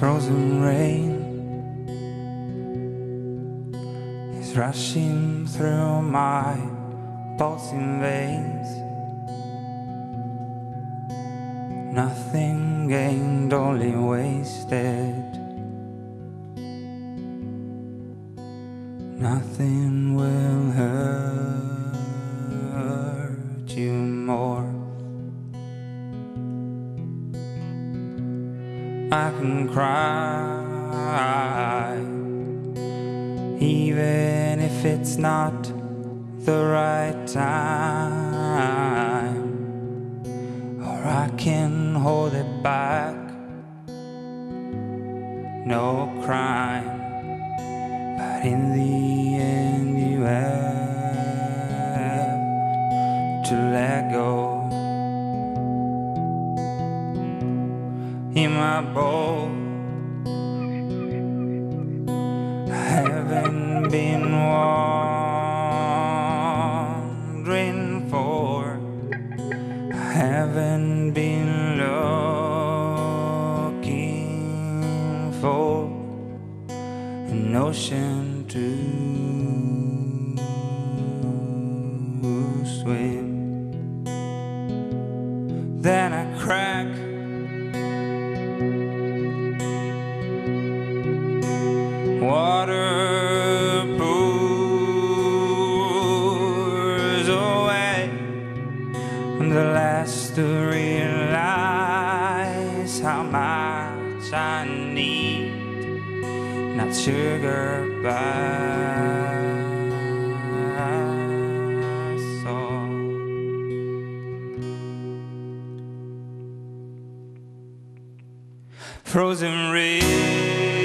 Frozen rain is rushing through my pulsing veins. Nothing gained, only wasted. Nothing will hurt you more. I can cry, even if it's not the right time, or I can hold it back. No crime, but in the end you have to let go. In my boat, I haven't been wandering for, I haven't been looking for an ocean to swim. Then I crack water pours away. I'm the last to realize how much I need, not sugar but salt. Frozen rain,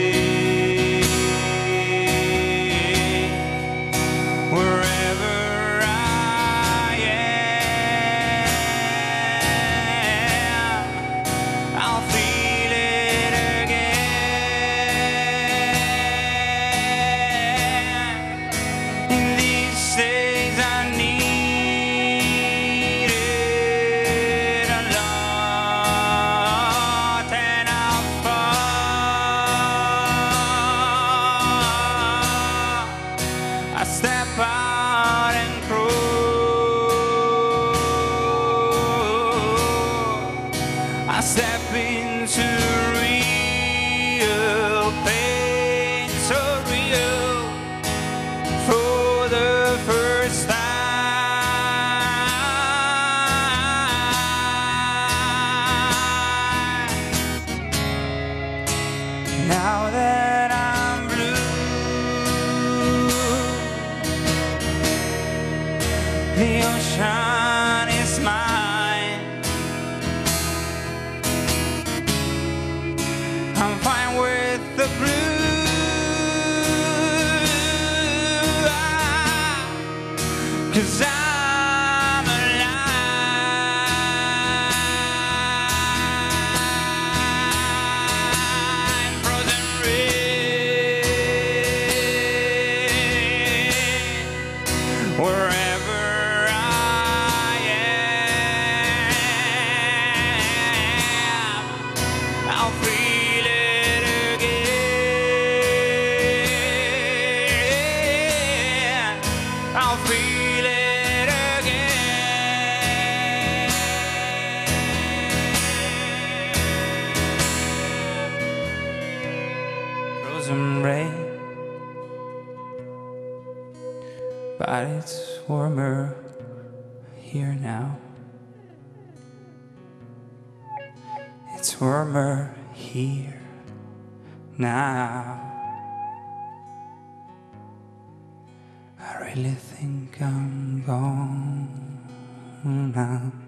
I step out and crawl. I step into real pain, so real, for the first time. Now that I'm blue, the ocean is mine. I'm fine with the blue, 'cause I'm alive. Frozen rain, wherever I'll feel it again. I'll feel it again. Frozen rain, but it's warmer here now. It's warmer here now. I really think I'm gone now.